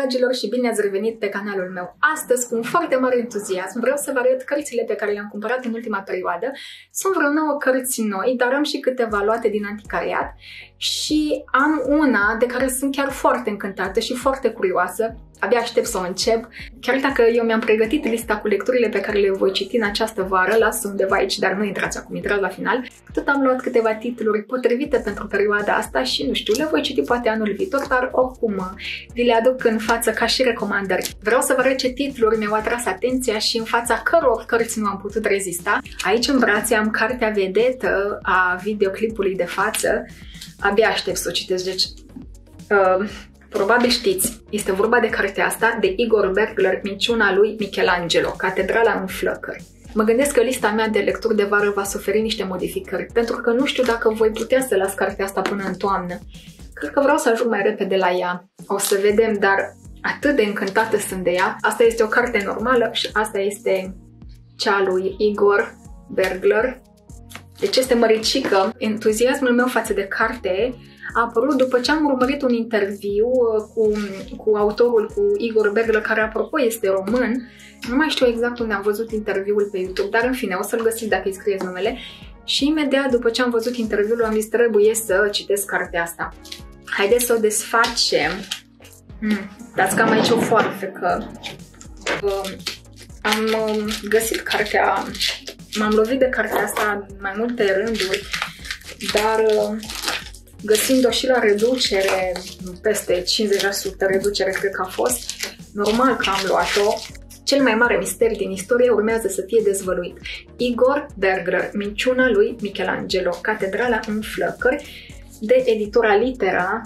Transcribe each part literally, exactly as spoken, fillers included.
dragilor, și bine ați revenit pe canalul meu. Astăzi, cu un foarte mare entuziasm, vreau să vă arăt cărțile pe care le-am cumpărat în ultima perioadă. Sunt vreo nouă cărți noi, dar am și câteva luate din anticariat și am una de care sunt chiar foarte încântată și foarte curioasă. Abia aștept să o încep. Chiar dacă eu mi-am pregătit lista cu lecturile pe care le voi citi în această vară, las undeva aici, dar nu intrați acum, intrați la final. Tot am luat câteva titluri potrivite pentru perioada asta și, nu știu, le voi citi poate anul viitor, dar oricum vi le aduc în față ca și recomandări. Vreau să vă arăt ce titluri mi-au atras atenția și în fața căror cărți nu am putut rezista. Aici în brațe am cartea vedetă a videoclipului de față. Abia aștept să o citesc, deci... Uh, Probabil știți, este vorba de cartea asta de Igor Bergler, Minciuna lui Michelangelo, Catedrala în flăcări. Mă gândesc că lista mea de lecturi de vară va suferi niște modificări, pentru că nu știu dacă voi putea să las cartea asta până în toamnă. Cred că vreau să ajung mai repede la ea. O să vedem, dar atât de încântată sunt de ea. Asta este o carte normală și asta este cea lui Igor Bergler. Deci este măricică. Entuziasmul meu față de carte a apărut după ce am urmărit un interviu cu, cu autorul, cu Igor Bergler, care apropo este român. Nu mai știu exact unde am văzut interviul pe YouTube, dar în fine, o să-l găsiți dacă îi scrieți numele. Și imediat după ce am văzut interviul, am zis trebuie să citesc cartea asta. Haideți să o desfacem. Hmm, dați cam aici o foarfă, că uh, am uh, găsit cartea, m-am lovit de cartea asta în mai multe rânduri, dar... Uh, găsind-o și la reducere, peste cincizeci la sută reducere cred că a fost, normal că am luat-o. Cel mai mare mister din istorie urmează să fie dezvăluit. Igor Bergler, Minciuna lui Michelangelo, Catedrala în flăcări, de editura Litera.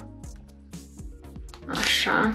Așa.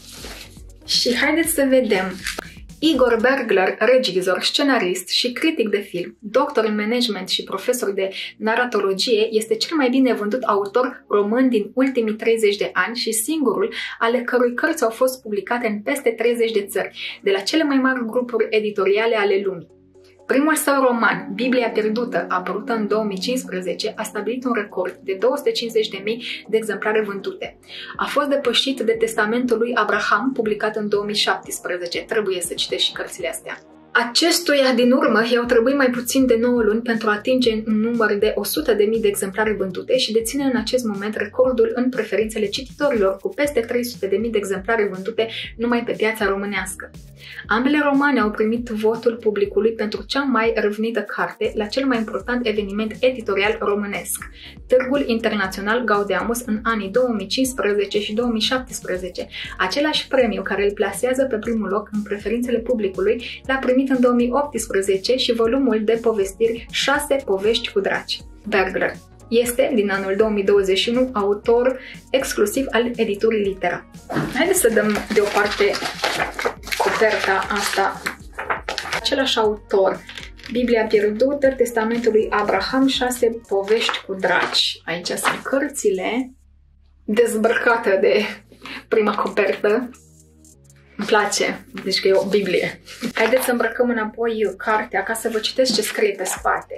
Și haideți să vedem. Igor Bergler, regizor, scenarist și critic de film, doctor în management și profesor de naratologie, este cel mai bine vândut autor român din ultimii treizeci de ani și singurul ale cărui cărți au fost publicate în peste treizeci de țări, de la cele mai mari grupuri editoriale ale lumii. Primul său roman, Biblia pierdută, apărută în două mii cincisprezece, a stabilit un record de două sute cincizeci de mii de exemplare vândute. A fost depășit de Testamentul lui Abraham, publicat în două mii șaptesprezece. Trebuie să citești și cărțile astea. Acestuia din urmă i-au trebuit mai puțin de nouă luni pentru a atinge un număr de o sută de mii de exemplare vândute și deține în acest moment recordul în preferințele cititorilor, cu peste trei sute de mii de exemplare vândute numai pe piața românească. Ambele romane au primit votul publicului pentru cea mai răvnită carte la cel mai important eveniment editorial românesc, Târgul Internațional Gaudeamus, în anii două mii cincisprezece și două mii șaptesprezece. Același premiu care îl plasează pe primul loc în preferințele publicului l-a primit în două mii optsprezece și volumul de povestiri șase povești cu draci. Bergler este, din anul două mii douăzeci și unu, autor exclusiv al editurii Litera. Haideți să dăm deoparte coperta asta. Același autor, Biblia pierdută, Testamentul lui Abraham, șase povești cu draci. Aici sunt cărțile, dezbrăcată de prima copertă. Îmi place, deci că e o Biblie. Haideți să îmbrăcăm înapoi cartea ca să vă citesc ce scrie pe spate.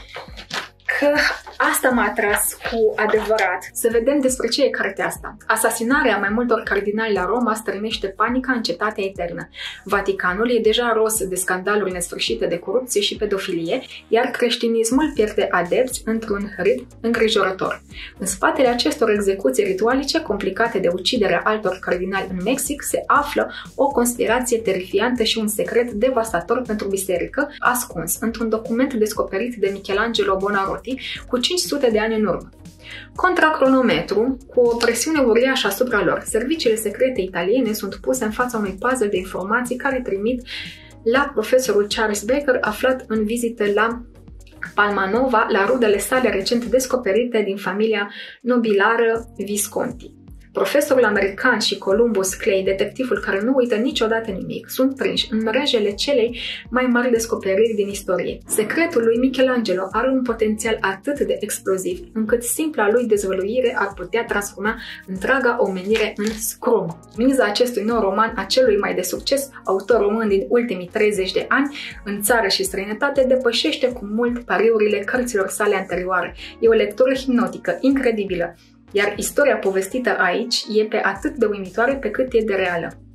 Că asta m-a atras cu adevărat. Să vedem despre ce e cartea asta. Asasinarea mai multor cardinali la Roma stârnește panica în cetatea eternă. Vaticanul e deja ros de scandaluri nesfârșite de corupție și pedofilie, iar creștinismul pierde adepți într-un ritm îngrijorător. În spatele acestor execuții ritualice complicate de uciderea altor cardinali în Mexic se află o conspirație terifiantă și un secret devastator pentru biserică, ascuns într-un document descoperit de Michelangelo Buonarroti cu cinci sute de ani în urmă. Contra cronometru, cu o presiune uriașă asupra lor, serviciile secrete italiene sunt puse în fața unui puzzle de informații care trimit la profesorul Charles Baker, aflat în vizită la Palmanova, la rudele sale recent descoperite din familia nobilară Visconti. Profesorul american și Columbus Clay, detectivul care nu uită niciodată nimic, sunt prinși în mrejele celei mai mari descoperiri din istorie. Secretul lui Michelangelo are un potențial atât de exploziv, încât simpla lui dezvăluire ar putea transforma întreaga omenire în scrum. Miza acestui nou roman a celui mai de succes autor român din ultimii treizeci de ani, în țară și străinătate, depășește cu mult pariurile cărților sale anterioare. E o lectură hipnotică, incredibilă. Iar istoria povestită aici e pe atât de uimitoare pe cât e de reală.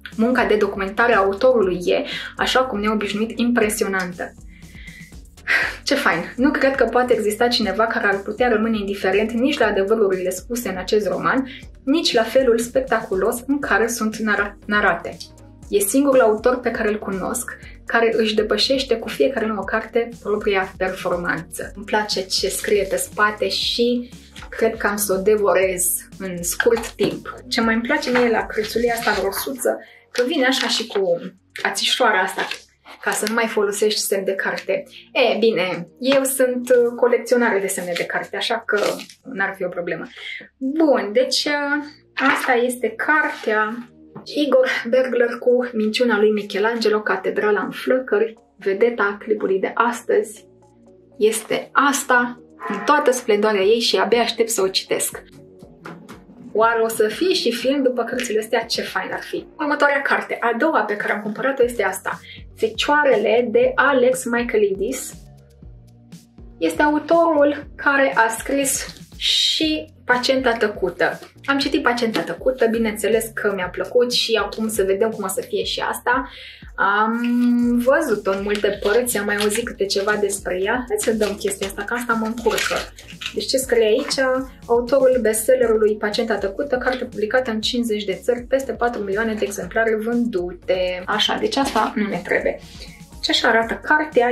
Munca de documentare a autorului e, așa cum ne-a obișnuit, impresionantă. Ce fain! Nu cred că poate exista cineva care ar putea rămâne indiferent nici la adevărurile spuse în acest roman, nici la felul spectaculos în care sunt nar narate. E singurul autor pe care îl cunosc care își depășește cu fiecare nouă carte propria performanță. Îmi place ce scrie pe spate și cred că am să o devorez în scurt timp. Ce mai îmi place mie la cărțulia asta grosuță, că vine așa și cu ațișoara asta, ca să nu mai folosești semn de carte. E, bine, eu sunt colecționare de semne de carte, așa că n-ar fi o problemă. Bun, deci asta este cartea. Igor Bergler cu Minciuna lui Michelangelo, Catedrala în flăcări. Vedeta clipului de astăzi este asta, în toată splendoarea ei, și abia aștept să o citesc. Oare o să fie și film după cărțile astea? Ce fain ar fi! Următoarea carte, a doua pe care am cumpărat-o, este asta. Fecioarele, de Alex Michaelidis. Este autorul care a scris și Pacienta tăcută. Am citit Pacienta tăcută, bineînțeles că mi-a plăcut și acum să vedem cum o să fie și asta. Am văzut-o în multe părți, am mai auzit câte ceva despre ea. Hai să dăm chestia asta, că asta mă încurcă. Deci ce scrie aici? Autorul bestsellerului Pacienta tăcută, carte publicată în cincizeci de țări, peste patru milioane de exemplare vândute. Așa, deci asta nu ne trebuie. Ce așa arată cartea?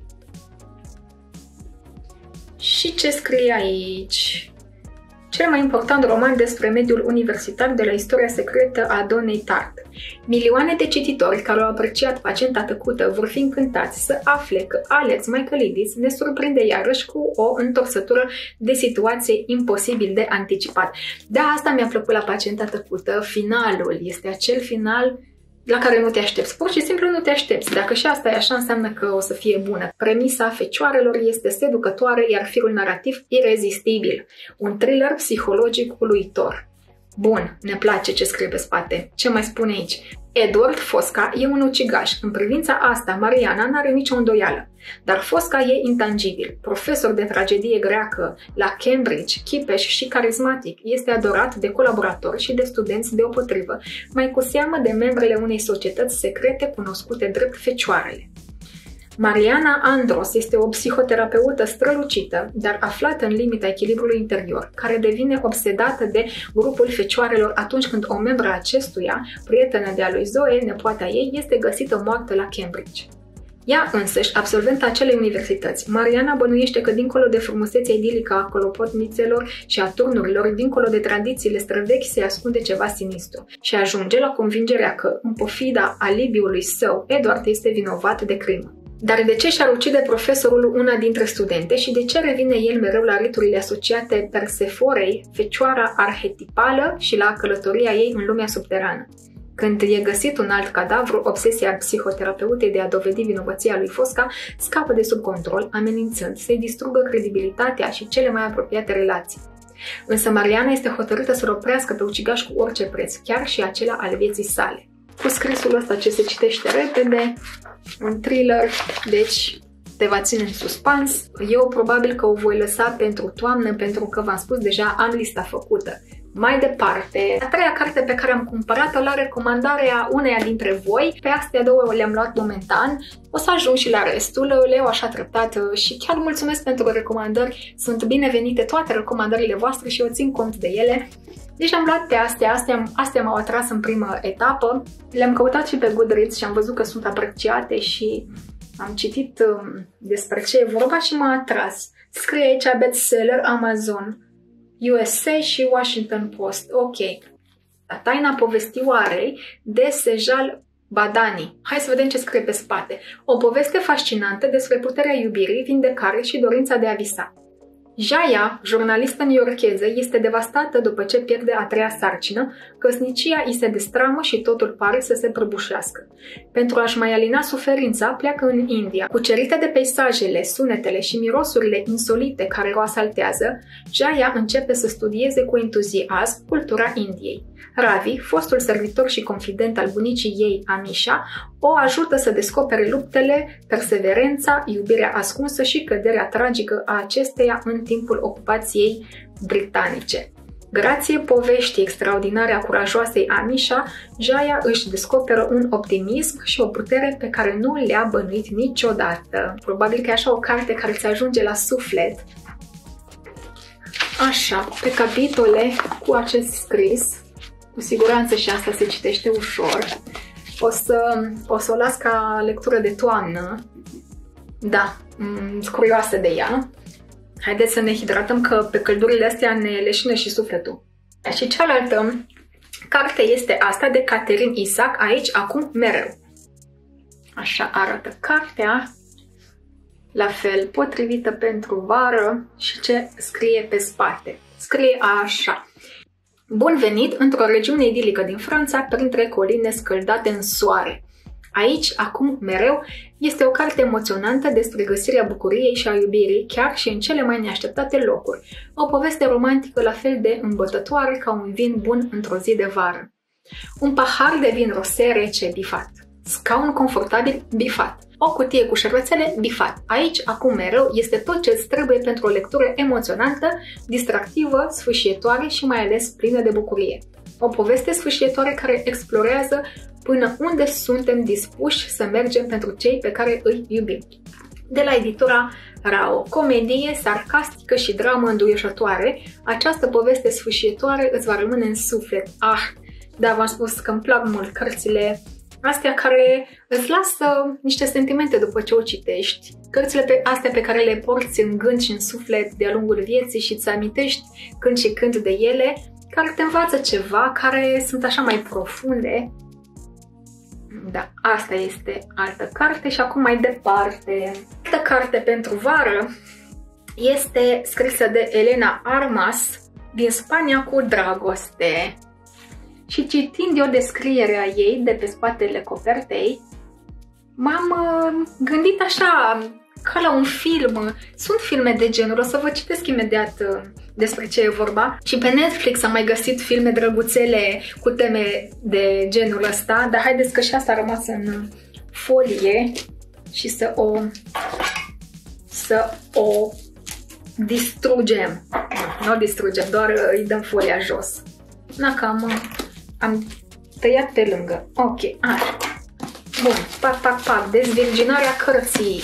Și ce scrie aici? Cel mai important roman despre mediul universitar de la istoria secretă a Donnei Tartt. Milioane de cititori care au apreciat Pacienta tăcută vor fi încântați să afle că Alex Michaelidis ne surprinde iarăși cu o întorsătură de situație imposibil de anticipat. Da, asta mi-a plăcut la Pacienta tăcută. Finalul este acel final la care nu te aștepți. Pur și simplu nu te aștepți. Dacă și asta e așa, înseamnă că o să fie bună. Premisa Fecioarelor este seducătoare, iar firul narrativ irezistibil. Un thriller psihologic uluitor. Bun, ne place ce scrie pe spate. Ce mai spune aici? Edward Fosca e un ucigaș. În privința asta, Mariana n-are nicio îndoială. Dar Fosca e intangibil. Profesor de tragedie greacă la Cambridge, chipeș și carismatic, este adorat de colaboratori și de studenți deopotrivă, mai cu seamă de membrele unei societăți secrete cunoscute drept Fecioarele. Mariana Andros este o psihoterapeută strălucită, dar aflată în limita echilibrului interior, care devine obsedată de grupul Fecioarelor atunci când o membră a acestuia, prietenă de-a lui Zoe, nepoata ei, este găsită moartă la Cambridge. Ea însăși, absolventă acelei universități, Mariana bănuiește că dincolo de frumusețea idilică a clopotnițelor și a turnurilor, dincolo de tradițiile străvechi, se ascunde ceva sinistru și ajunge la convingerea că, în pofida alibiului său, Edward este vinovat de crimă. Dar de ce și-ar ucide profesorul una dintre studente și de ce revine el mereu la riturile asociate Perseforei, fecioara arhetipală, și la călătoria ei în lumea subterană? Când e găsit un alt cadavru, obsesia psihoterapeutei de a dovedi vinovăția lui Fosca scapă de sub control, amenințând să-i distrugă credibilitatea și cele mai apropiate relații. Însă Mariana este hotărâtă să-l oprească pe ucigaș cu orice preț, chiar și acela al vieții sale. Cu scrisul ăsta ce se citește repede, un thriller, deci te va ține în suspans. Eu probabil că o voi lăsa pentru toamnă, pentru că v-am spus deja, am lista făcută. Mai departe, a treia carte pe care am cumpărat-o la recomandarea uneia dintre voi, pe astea două le-am luat momentan, o să ajung și la restul, le iau așa treptat și chiar mulțumesc pentru recomandări, sunt binevenite toate recomandările voastre și eu țin cont de ele. Deci am luat pe astea, astea, astea m-au atras în primă etapă, le-am căutat și pe Goodreads și am văzut că sunt apreciate și am citit um, despre ce e vorba și m-a atras. Scrie aici bestseller Amazon, U S A și Washington Post. Ok. Taina povestioarei de Sejal Badani. Hai să vedem ce scrie pe spate. O poveste fascinantă despre puterea iubirii, vindecare și dorința de a visa. Jaya, jurnalistă newyorkeză, este devastată după ce pierde a treia sarcină, căsnicia îi se destramă și totul pare să se prăbușească. Pentru a-și mai alina suferința, pleacă în India. Cucerită de peisajele, sunetele și mirosurile insolite care o asaltează, Jaya începe să studieze cu entuziasm cultura Indiei. Ravi, fostul servitor și confident al bunicii ei, Amisha, o ajută să descopere luptele, perseverența, iubirea ascunsă și căderea tragică a acesteia în timpul ocupației britanice. Grație poveștii extraordinare a curajoasei Amisha, Jaya își descoperă un optimism și o putere pe care nu le-a bănuit niciodată. Probabil că e așa o carte care ți ajunge la suflet. Așa, pe capitole cu acest scris, cu siguranță și asta se citește ușor. O să o, să o las ca lectură de toamnă. Da, sunt curioasă de ea. Haideți să ne hidratăm că pe căldurile astea ne leșină și sufletul. Și cealaltă carte este asta de Catherine Isaac, Aici, Acum, Mereu. Așa arată cartea. La fel, potrivită pentru vară și ce scrie pe spate. Scrie așa. Bun venit într-o regiune idilică din Franța, printre coline scăldate în soare. Aici, Acum, Mereu este o carte emoționantă despre găsirea bucuriei și a iubirii, chiar și în cele mai neașteptate locuri. O poveste romantică la fel de îmbătătoare ca un vin bun într-o zi de vară. Un pahar de vin rosé rece bifat. Scaun confortabil bifat. O cutie cu șervețele bifat. Aici, Acum, Mereu este tot ce îți trebuie pentru o lectură emoționantă, distractivă, sfâșietoare și mai ales plină de bucurie. O poveste sfâșietoare care explorează până unde suntem dispuși să mergem pentru cei pe care îi iubim. De la editura Rao. Comedie, sarcastică și dramă înduioșătoare, această poveste sfâșietoare îți va rămâne în suflet. Ah, da, v-am spus că îmi plac mult cărțile astea care îți lasă niște sentimente după ce o citești. Cărțile pe astea pe care le porți în gând și în suflet de-a lungul vieții și îți amintești când și când de ele, care te învață ceva, care sunt așa mai profunde. Da, asta este altă carte și acum mai departe. Altă carte pentru vară este scrisă de Elena Armas, Din Spania cu dragoste. Și citind eu descrierea ei de pe spatele copertei, m-am gândit așa, ca la un film. Sunt filme de genul, o să vă citesc imediat despre ce e vorba. Și pe Netflix am mai găsit filme drăguțele cu teme de genul ăsta, dar haideți că și asta a rămas în folie și să o, să o distrugem. Nu o distrugem, doar îi dăm folia jos. Na, că am, am tăiat pe lângă. Ok, așa. Bun, pac, pac, pac, dezvirginarea cărții.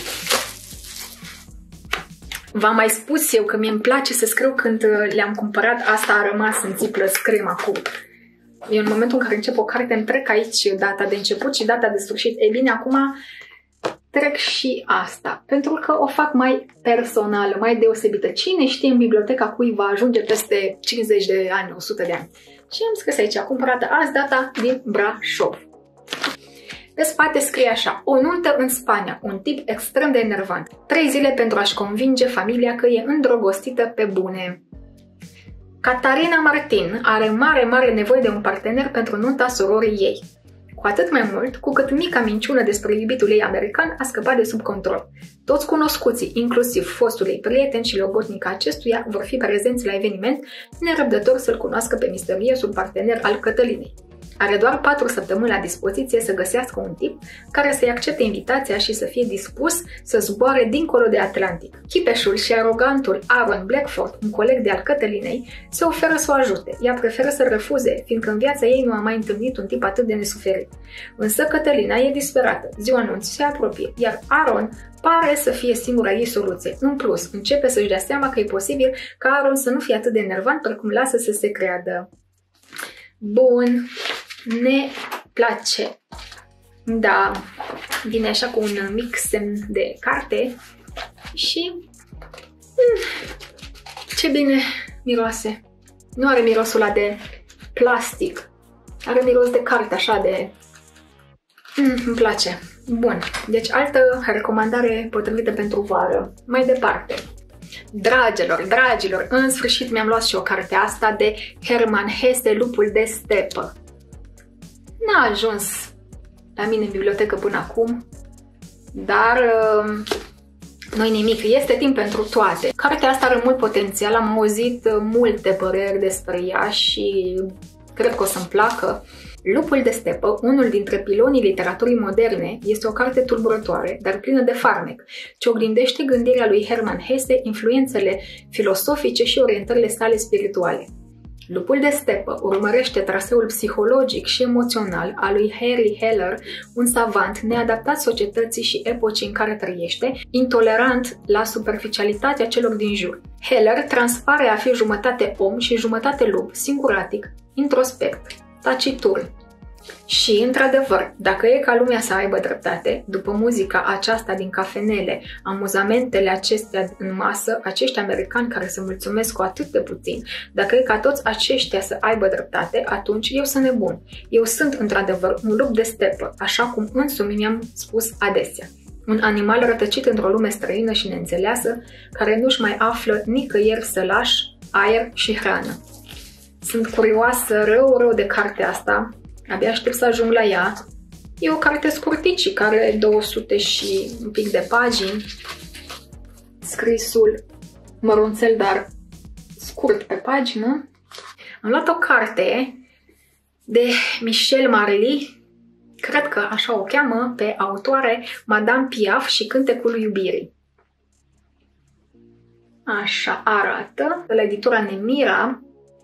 V-am mai spus eu că mie îmi place să scriu când le-am cumpărat, asta a rămas în țiplă, scriem acum. Eu în momentul în care încep o carte îmi trec aici data de început și data de sfârșit. Ei bine, acum trec și asta, pentru că o fac mai personală, mai deosebită. Cine știe în biblioteca cui va ajunge peste cincizeci de ani, o sută de ani. Și am scris aici, cumpărată azi, data din Brașov. Pe spate scrie așa: o nuntă în Spania, un tip extrem de enervant. Trei zile pentru a-și convinge familia că e îndrăgostită pe bune. Catarina Martin are mare, mare nevoie de un partener pentru nunta sororii ei. Cu atât mai mult, cu cât mica minciună despre iubitul ei american a scăpat de sub control. Toți cunoscuții, inclusiv fostul ei prieten și logodnica acestuia, vor fi prezenți la eveniment, nerăbdători să-l cunoască pe misteriosul partener al Cătălinei. Are doar patru săptămâni la dispoziție să găsească un tip care să-i accepte invitația și să fie dispus să zboare dincolo de Atlantic. Chipeșul și arogantul Aaron Blackford, un coleg de al Cătălinei, se oferă să o ajute. Ea preferă să refuze, fiindcă în viața ei nu a mai întâlnit un tip atât de nesuferit. Însă Cătălina e disperată. Ziua anunții se apropie, iar Aaron pare să fie singura ei soluție. În plus, începe să-și dea seama că e posibil ca Aaron să nu fie atât de enervant precum lasă să se creadă. Bun, ne place. Da, vine așa cu un mic semn de carte și mm, ce bine miroase. Nu are mirosul ăla de plastic, are miros de carte așa de... Mm, îmi place. Bun, deci altă recomandare potrivită pentru vară. Mai departe. Dragilor, dragilor, în sfârșit mi-am luat și o carte asta de Hermann Hesse, Lupul de stepă. N-a ajuns la mine în bibliotecă până acum, dar uh, nu-i nimic, este timp pentru toate. Cartea asta are mult potențial, am auzit multe păreri despre ea și cred că o să-mi placă. Lupul de stepă, unul dintre pilonii literaturii moderne, este o carte tulburătoare, dar plină de farmec, ce oglindește gândirea lui Hermann Hesse, influențele filosofice și orientările sale spirituale. Lupul de stepă urmărește traseul psihologic și emoțional al lui Harry Heller, un savant neadaptat societății și epocii în care trăiește, intolerant la superficialitatea celor din jur. Heller transpare a fi jumătate om și jumătate lup, singuratic, introspect, taciturn. Și, într-adevăr, dacă e ca lumea să aibă dreptate, după muzica aceasta din cafenele, amuzamentele acestea în masă, acești americani care se mulțumesc cu atât de puțin, dacă e ca toți aceștia să aibă dreptate, atunci eu sunt nebun. Eu sunt, într-adevăr, un lup de stepă, așa cum însumi mi-am spus adesea. Un animal rătăcit într-o lume străină și neînțeleasă, care nu-și mai află nicăieri sălaș, aer și hrană. Sunt curioasă rău, rău de cartea asta. Abia aștept să ajung la ea. E o carte scurtici, care are două sute și un pic de pagini. Scrisul mărunțel, dar scurt pe pagină. Am luat o carte de Michel Marly, cred că așa o cheamă pe autoare, Madame Piaf și Cântecul iubirii. Așa arată, de la editura Nemira,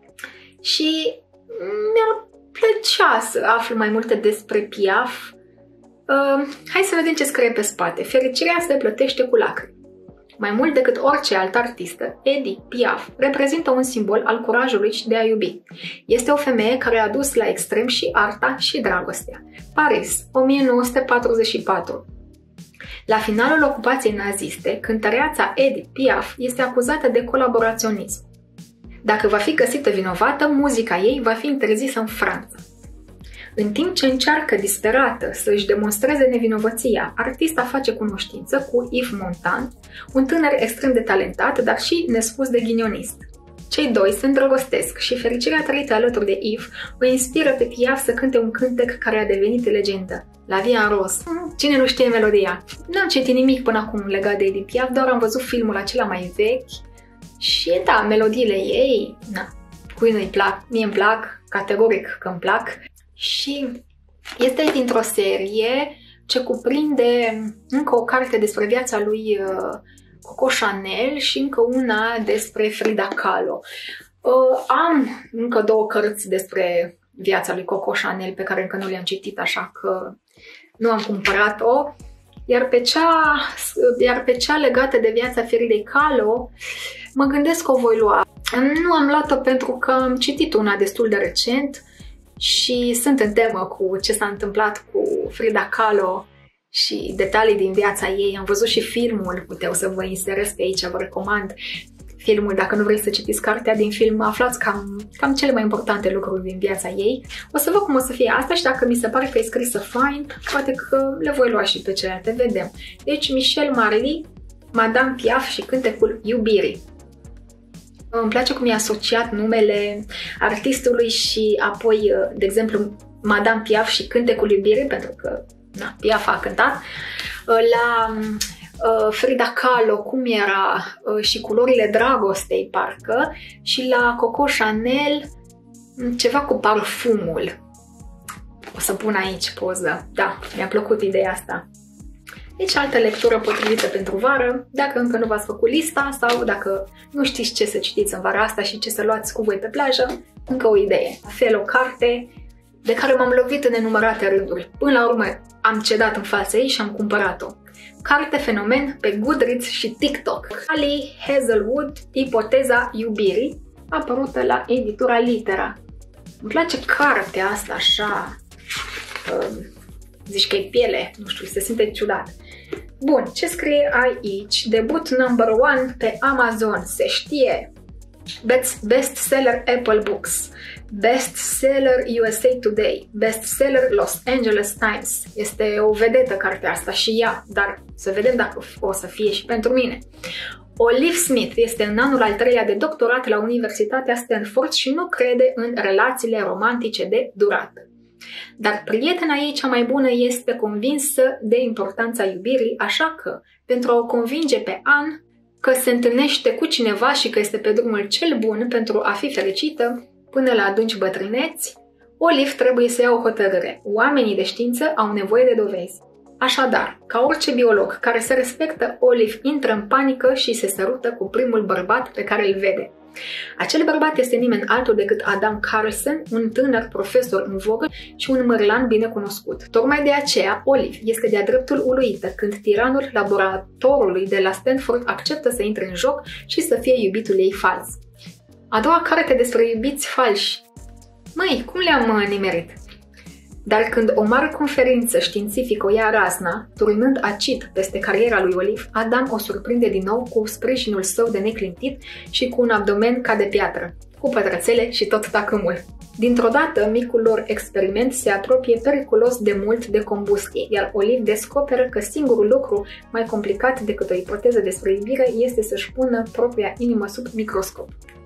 și mi-ar plăcea să aflu mai multe despre Piaf. Uh, hai să vedem ce scrie pe spate. Fericirea se plătește cu lacrimi. Mai mult decât orice altă artistă, Edith Piaf reprezintă un simbol al curajului și de a iubi. Este o femeie care a dus la extrem și arta și dragostea. Paris, o mie nouă sute patruzeci și patru. La finalul ocupației naziste, cântăreața Edith Piaf este acuzată de colaboraționism. Dacă va fi găsită vinovată, muzica ei va fi interzisă în Franța. În timp ce încearcă disperată să își demonstreze nevinovăția, artista face cunoștință cu Yves Montand, un tânăr extrem de talentat, dar și nespus de ghinionist. Cei doi se îndrăgostesc și fericirea trăită alături de Yves o inspiră pe Piaf să cânte un cântec care a devenit legendă, La Vie en Rose. Cine nu știe melodia? N-am citit nimic până acum legat de Edith Piaf, doar am văzut filmul acela mai vechi. Și da, melodiile ei, na, cui nu-i plac, mie îmi plac, categoric că îmi plac. Și este dintr-o serie ce cuprinde încă o carte despre viața lui uh, Coco Chanel și încă una despre Frida Kahlo. Uh, am încă două cărți despre viața lui Coco Chanel pe care încă nu le-am citit, așa că nu am cumpărat-o. Iar pe, cea, iar pe cea legată de viața Fridei Kahlo, mă gândesc că o voi lua. Nu am luat-o pentru că am citit una destul de recent și sunt în temă cu ce s-a întâmplat cu Frida Kahlo și detalii din viața ei. Am văzut și filmul, puteau să vă inserez pe aici, vă recomand filmul. Dacă nu vreți să citiți cartea din film, aflați cam, cam cele mai importante lucruri din viața ei. O să văd cum o să fie asta și dacă mi se pare că e scrisă fain, poate că le voi lua și pe celelalte, vedem. Deci, Michel Marly, Madame Piaf și Cântecul iubirii. Îmi place cum e asociat numele artistului și apoi, de exemplu, Madame Piaf și Cântecul iubirii, pentru că na, Piaf a cântat, la Frida Kahlo, cum era, și Culorile dragostei, parcă, și la Coco Chanel, ceva cu parfumul. O să pun aici poză. Da, mi-a plăcut ideea asta. Deci, altă lectură potrivită pentru vară, dacă încă nu v-ați făcut lista sau dacă nu știți ce să citiți în vara asta și ce să luați cu voi pe plajă, încă o idee. La fel, o carte de care m-am lovit în nenumărate rânduri. Până la urmă am cedat în fața ei și am cumpărat-o. Carte fenomen pe Goodreads și TikTok. Ali Hazelwood, Ipoteza iubirii, apărută la editura Litera. Îmi place cartea asta așa, uh, zici că e piele, nu știu, se simte ciudat. Bun, ce scrie aici? Debut number one pe Amazon, se știe. Best, bestseller Apple Books, bestseller U S A Today, bestseller Los Angeles Times. Este o vedetă cartea asta și ea, dar să vedem dacă o să fie și pentru mine. Olive Smith este în anul al treilea de doctorat la Universitatea Stanford și nu crede în relațiile romantice de durată. Dar prietena ei cea mai bună este convinsă de importanța iubirii, așa că, pentru a o convinge pe Anne că se întâlnește cu cineva și că este pe drumul cel bun pentru a fi fericită până la adânci bătrâneți, Olive trebuie să ia o hotărâre. Oamenii de știință au nevoie de dovezi. Așadar, ca orice biolog care se respectă, Olive intră în panică și se sărută cu primul bărbat pe care îl vede. Acel bărbat este nimeni altul decât Adam Carlsen, un tânăr profesor în vogă și un mărlan bine cunoscut. Tocmai de aceea, Olive este de-a dreptul uluită când tiranul laboratorului de la Stanford acceptă să intre în joc și să fie iubitul ei fals. A doua carte despre iubiți falși. Măi, cum le-am nimerit? Dar când o mare conferință științifică o ia razna, turnând acid peste cariera lui Olive, Adam o surprinde din nou cu sprijinul său de neclintit și cu un abdomen ca de piatră, cu pătrățele și tot tacâmul. Dintr-o dată, micul lor experiment se apropie periculos de mult de combustie, iar Olive descoperă că singurul lucru mai complicat decât o ipoteză despre iubire este să-și pună propria inimă sub microscop.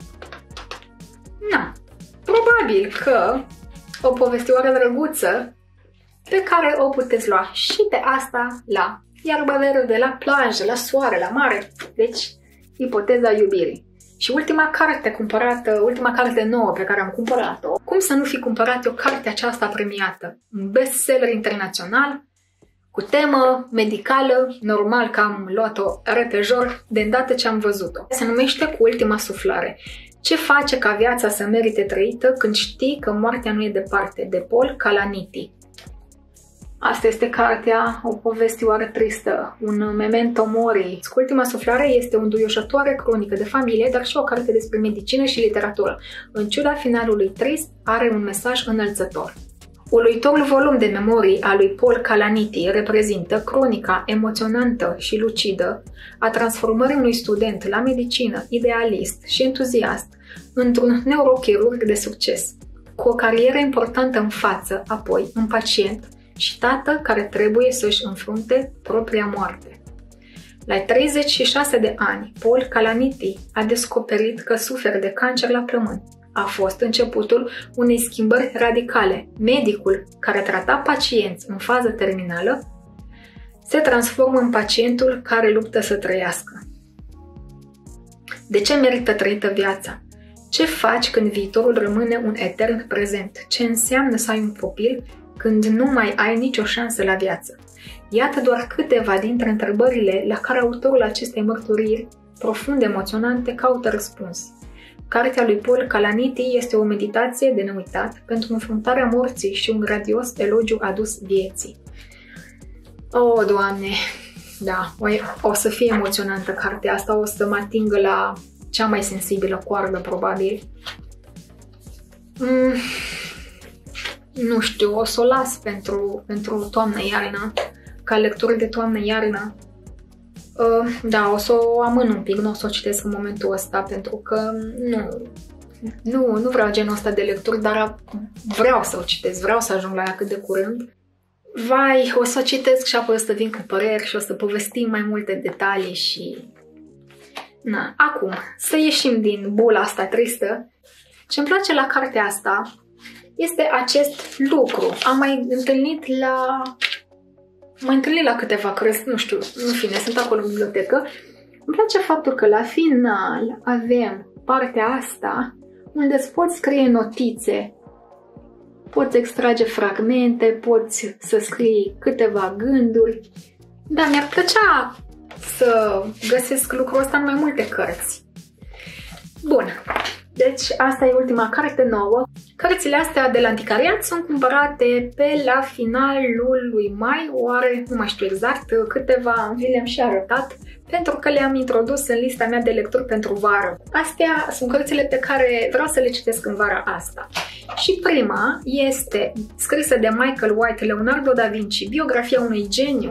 Na, probabil că o povestioară drăguță pe care o puteți lua și pe asta la iarba verde, la plajă, la soare, la mare. Deci, ipoteza iubirii. Și ultima carte cumpărată, ultima carte nouă pe care am cumpărat-o, cum să nu fi cumpărat eu cartea aceasta premiată? Un bestseller internațional, cu temă medicală, normal că am luat-o repejor de îndată ce am văzut-o. Se numește Cu ultima suflare. Ce face ca viața să merite trăită când știi că moartea nu e departe, de Paul Kalanithi. Asta este cartea, o povestioară tristă, un memento mori. Cu ultima suflare este o înduioșătoare cronică de familie, dar și o carte despre medicină și literatură. În ciuda finalului trist, are un mesaj înălțător. Uluitorul volum de memorii a lui Paul Kalanithi reprezintă cronica emoționantă și lucidă a transformării unui student la medicină, idealist și entuziast, într-un neurochirurg de succes, cu o carieră importantă în față, apoi un pacient și tată care trebuie să-și înfrunte propria moarte. La treizeci și șase de ani, Paul Kalanithi a descoperit că suferă de cancer la plămâni. A fost începutul unei schimbări radicale. Medicul care trata pacienți în fază terminală se transformă în pacientul care luptă să trăiască. De ce merită trăită viața? Ce faci când viitorul rămâne un etern prezent? Ce înseamnă să ai un copil când nu mai ai nicio șansă la viață? Iată doar câteva dintre întrebările la care autorul acestei mărturiri profund emoționante caută răspuns. Cartea lui Paul Kalanithi este o meditație de neuitat pentru înfruntarea morții și un gradios elogiu adus vieții. O, Doamne! Da, o, o să fie emoționantă cartea asta, o să mă atingă la cea mai sensibilă coardă, probabil. Mm, nu știu, o să o las pentru, pentru toamnă-iarnă, ca lectură de toamnă-iarnă. Uh, da, o să o amân un pic, nu o să o citesc în momentul ăsta, pentru că nu, nu, nu vreau genul ăsta de lecturi, dar vreau să o citesc, vreau să ajung la ea cât de curând. Vai, o să o citesc și apoi o să vin cu păreri și o să povestim mai multe detalii și... Na, acum, să ieșim din bula asta tristă. Ce-mi place la cartea asta este acest lucru. Am mai întâlnit la... M-am întâlnit la câteva cărți, nu știu, în fine, sunt acolo în bibliotecă. Îmi place faptul că la final avem partea asta unde îți poți scrie notițe, poți extrage fragmente, poți să scrii câteva gânduri. Da, mi-ar plăcea să găsesc lucrul ăsta în mai multe cărți. Bun, deci asta e ultima carte nouă. Cărțile astea de la anticariat sunt cumpărate pe la finalul lui mai, oare, nu mai știu exact, câteva vi le-am și arătat, pentru că le-am introdus în lista mea de lecturi pentru vară. Astea sunt cărțile pe care vreau să le citesc în vara asta. Și prima este scrisă de Michael White, Leonardo da Vinci, biografia unui geniu.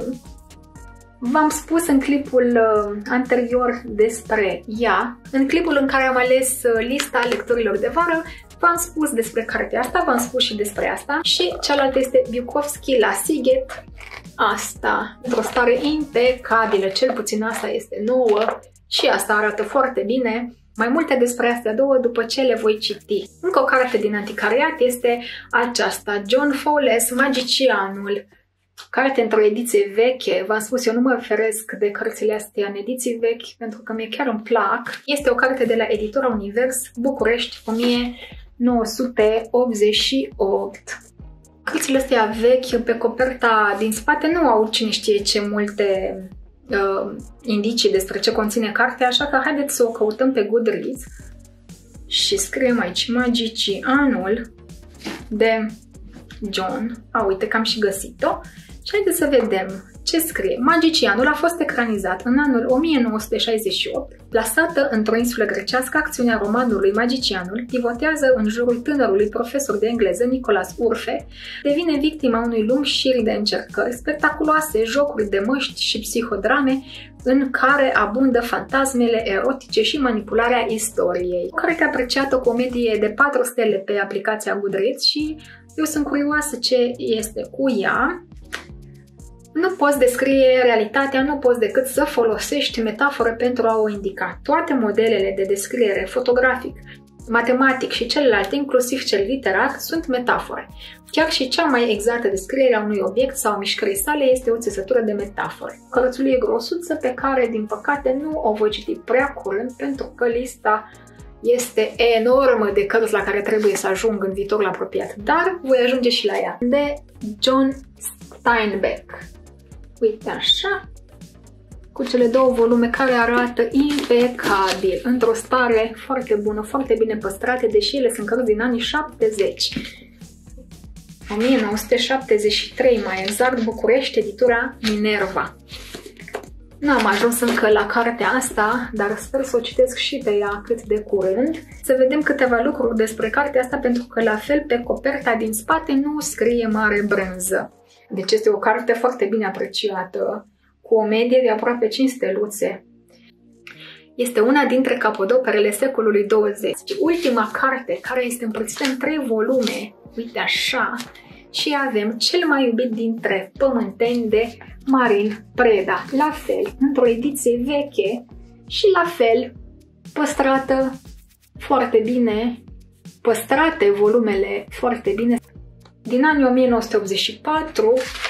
V-am spus în clipul anterior despre ea, în clipul în care am ales lista lecturilor de vară, v-am spus despre cartea asta, v-am spus și despre asta. Și cealaltă este Bukowski la Siget, asta, într-o stare impecabilă, cel puțin asta este nouă și asta arată foarte bine. Mai multe despre astea două după ce le voi citi. Încă o carte din anticariat este aceasta, John Fowles, Magicianul. Carte într-o ediție veche, v-am spus, eu nu mă feresc de cărțile astea în ediții vechi pentru că mie chiar îmi plac. Este o carte de la Editura Univers, București, o mie nouă sute optzeci și opt. Cărțile astea vechi, pe coperta din spate, nu au cine știe ce multe uh, indicii despre ce conține cartea, așa că haideți să o căutăm pe Goodreads. și scriem aici Magicianul de John. A, uite că am și găsit-o. Și haideți să vedem ce scrie. Magicianul a fost ecranizat în anul o mie nouă sute șaizeci și opt. Plasată într-o insulă grecească, acțiunea romanului Magicianul pivotează în jurul tânărului profesor de engleză Nicolas Urfe, devine victima unui lung șir de încercări spectaculoase, jocuri de măști și psihodrame în care abundă fantasmele erotice și manipularea istoriei. O carte apreciată, o comedie de patru stele pe aplicația Goodreads și eu sunt curioasă ce este cu ea. Nu poți descrie realitatea, nu poți decât să folosești metaforă pentru a o indica. Toate modelele de descriere fotografic, matematic și celelalte, inclusiv cel literar, sunt metafore. Chiar și cea mai exactă descriere a unui obiect sau mișcării sale este o țesătură de metafore. Cărțulie grosuță pe care, din păcate, nu o voi citi prea curând pentru că lista este enormă de cărți la care trebuie să ajung în viitorul apropiat, dar voi ajunge și la ea. De John Steinbeck. Uite așa, cu cele două volume care arată impecabil, într-o stare foarte bună, foarte bine păstrate, deși ele sunt cărți din anii șaptezeci. o mie nouă sute șaptezeci și trei, mai exact, București, editura Minerva. N-am ajuns încă la cartea asta, dar sper să o citesc și pe ea cât de curând. Să vedem câteva lucruri despre cartea asta, pentru că la fel pe coperta din spate nu scrie mare brânză. Deci este o carte foarte bine apreciată, cu o medie de aproape cinci steluțe. Este una dintre capodoperele secolului douăzeci. Ultima carte, care este împărțită în trei volume, uite așa, și avem Cel mai iubit dintre pământeni de Marin Preda. La fel, într-o ediție veche și la fel păstrată foarte bine, păstrate volumele foarte bine. Din anii o mie nouă sute optzeci și patru,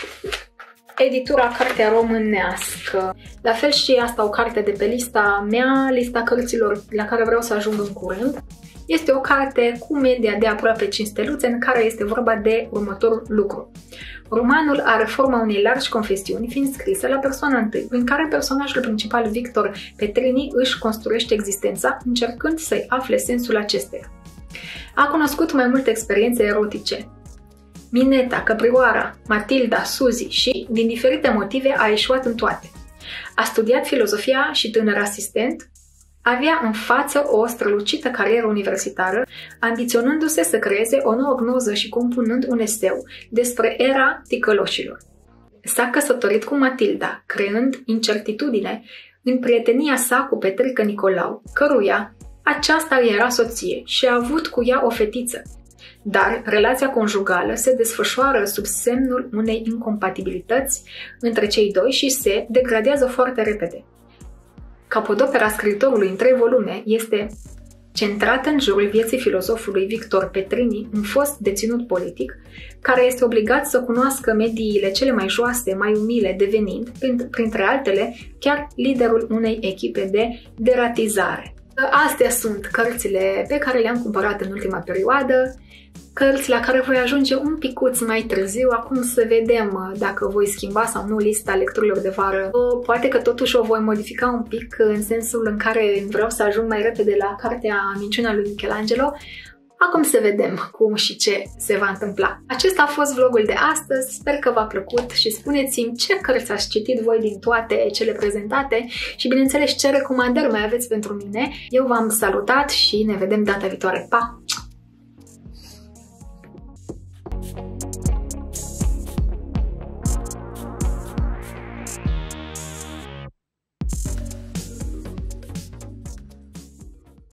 editura Cartea Românească. La fel și asta o carte de pe lista mea, lista cărților la care vreau să ajung în curând. Este o carte cu media de aproape cinci steluțe, în care este vorba de următorul lucru. Romanul are forma unei largi confesiuni, fiind scrisă la persoana întâi, prin care personajul principal, Victor Petrini, își construiește existența, încercând să-i afle sensul acesteia. A cunoscut mai multe experiențe erotice. Mineta, Căprioara, Matilda, Suzy și, din diferite motive, a eșuat în toate. A studiat filozofia și, tânăr asistent, avea în față o strălucită carieră universitară, ambiționându-se să creeze o nouă gnoză și compunând un eseu despre era ticăloșilor. S-a căsătorit cu Matilda, creând incertitudine în prietenia sa cu Petrică Nicolau, căruia aceasta era soție și a avut cu ea o fetiță. Dar relația conjugală se desfășoară sub semnul unei incompatibilități între cei doi și se degradează foarte repede. Capodopera scriitorului în trei volume este centrată în jurul vieții filozofului Victor Petrini, un fost deținut politic, care este obligat să cunoască mediile cele mai joase, mai umile, devenind, printre altele, chiar liderul unei echipe de deratizare. Astea sunt cărțile pe care le-am cumpărat în ultima perioadă, cărți la care voi ajunge un picuț mai târziu. Acum să vedem dacă voi schimba sau nu lista lecturilor de vară. Poate că totuși o voi modifica un pic în sensul în care vreau să ajung mai repede la cartea Minciuna lui Michelangelo. Acum să vedem cum și ce se va întâmpla. Acesta a fost vlogul de astăzi, sper că v-a plăcut și spuneți-mi ce cărți ați citit voi din toate cele prezentate și bineînțeles ce recomandări mai aveți pentru mine. Eu v-am salutat și ne vedem data viitoare. Pa!